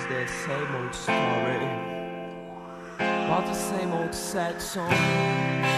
is the same old story about the same old sad song.